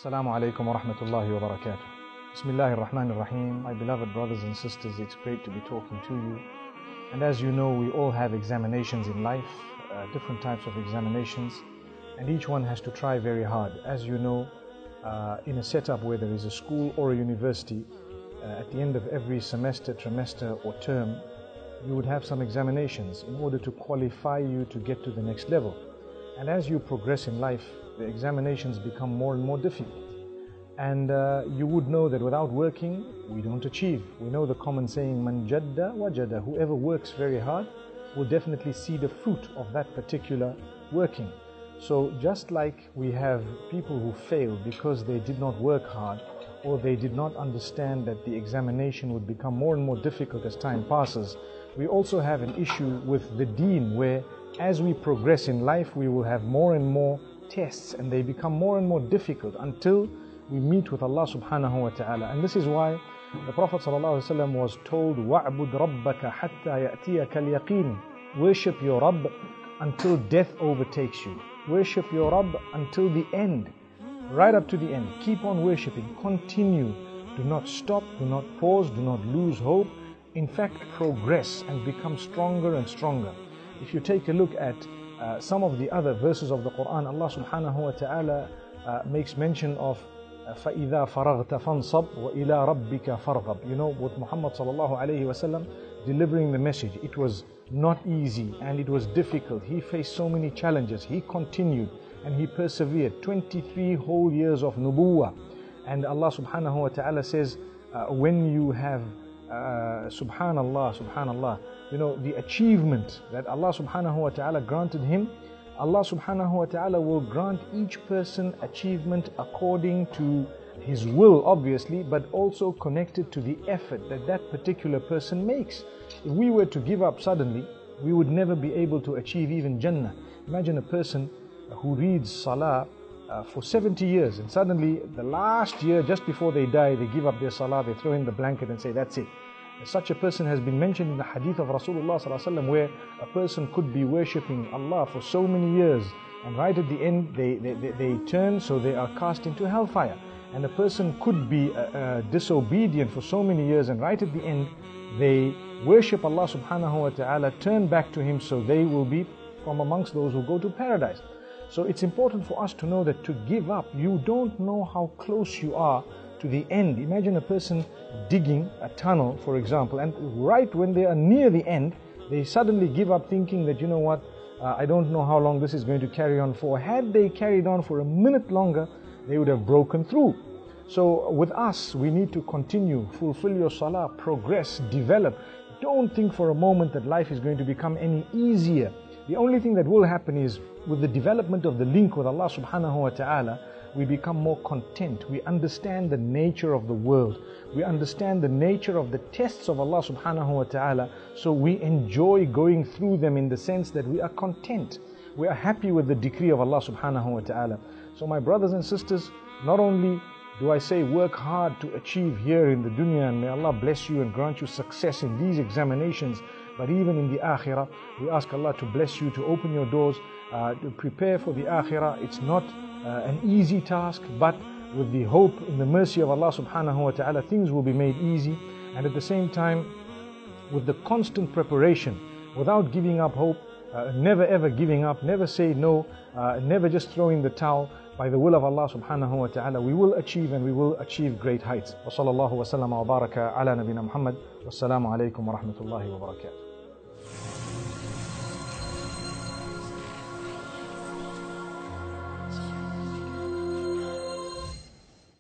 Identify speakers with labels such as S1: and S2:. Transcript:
S1: Assalamu alaikum wa rahmatullahi wa barakatuh. Bismillahir Rahmanir Rahim. My beloved brothers and sisters, it's great to be talking to you. And as you know, we all have examinations in life, different types of examinations, and each one has to try very hard. As you know, in a setup where there is a school or a university, at the end of every semester, trimester, or term, you would have some examinations in order to qualify you to get to the next level. And as you progress in life, the examinations become more and more difficult. And you would know that without working, we don't achieve. We know the common saying, Man jadda wajada. Whoever works very hard will definitely see the fruit of that particular working. So just like we have people who fail because they did not work hard, or they did not understand that the examination would become more and more difficult as time passes, we also have an issue with the deen, where as we progress in life, we will have more and more tests, and they become more and more difficult until we meet with Allah subhanahu wa ta'ala. And this is why the Prophet ﷺ was told, وَعْبُدْ رَبَّكَ حَتَّى يَأْتِيَكَ الْيَقِينُ. Worship your Rabb until death overtakes you. Worship your Rabb until the end, right up to the end. Keep on worshipping, continue. Do not stop, do not pause, do not lose hope. In fact, progress and become stronger and stronger. If you take a look at some of the other verses of the Quran, Allah subhanahu wa ta'ala makes mention of فَإِذَا فَرَغْتَ فَانْصَبْ وَإِلَىٰ رَبِّكَ فَارْغَبْ. You know, with Muhammad sallallahu alayhi wasallam delivering the message, it was not easy and it was difficult. He faced so many challenges. He continued and he persevered. 23 whole years of nubuwah. And Allah subhanahu wa ta'ala says, when you have subhanallah, you know, the achievement that Allah subhanahu wa ta'ala granted him, Allah subhanahu wa ta'ala will grant each person achievement according to his will, obviously, but also connected to the effort that that particular person makes. If we were to give up suddenly, we would never be able to achieve even Jannah. Imagine a person who reads Salah for 70 years, and suddenly the last year, just before they die, they give up their Salah, they throw in the blanket and say, that's it. Such a person has been mentioned in the hadith of Rasulullah ﷺ, where a person could be worshipping Allah for so many years, and right at the end they turn, so they are cast into hellfire. And a person could be disobedient for so many years, and right at the end they worship Allah subhanahu wa ta'ala, turn back to Him, so they will be from amongst those who go to paradise. So it's important for us to know that to give up, you don't know how close you are to the end. Imagine a person digging a tunnel, for example, and right when they are near the end, they suddenly give up, thinking that, you know what, I don't know how long this is going to carry on for. Had they carried on for a minute longer, they would have broken through. So with us, we need to continue, fulfill your salah, progress, develop. Don't think for a moment that life is going to become any easier. The only thing that will happen is, with the development of the link with Allah subhanahu wa ta'ala, we become more content. We understand the nature of the world. We understand the nature of the tests of Allah subhanahu wa ta'ala. So we enjoy going through them in the sense that we are content. We are happy with the decree of Allah subhanahu wa ta'ala. So my brothers and sisters, not only do I say work hard to achieve here in the dunya, and may Allah bless you and grant you success in these examinations, but even in the akhirah, we ask Allah to bless you, to open your doors, to prepare for the akhirah. It's not an easy task, but with the hope in the mercy of Allah subhanahu wa ta'ala, things will be made easy. And at the same time, with the constant preparation, without giving up hope, never ever giving up, never say no, never just throw in the towel. By the will of Allah subhanahu wa ta'ala, we will achieve, and we will achieve great heights. Wa sallallahu wa sallama wa baraka ala nabina Muhammad. Wassalamu alaikum wa rahmatullahi wa barakatuh.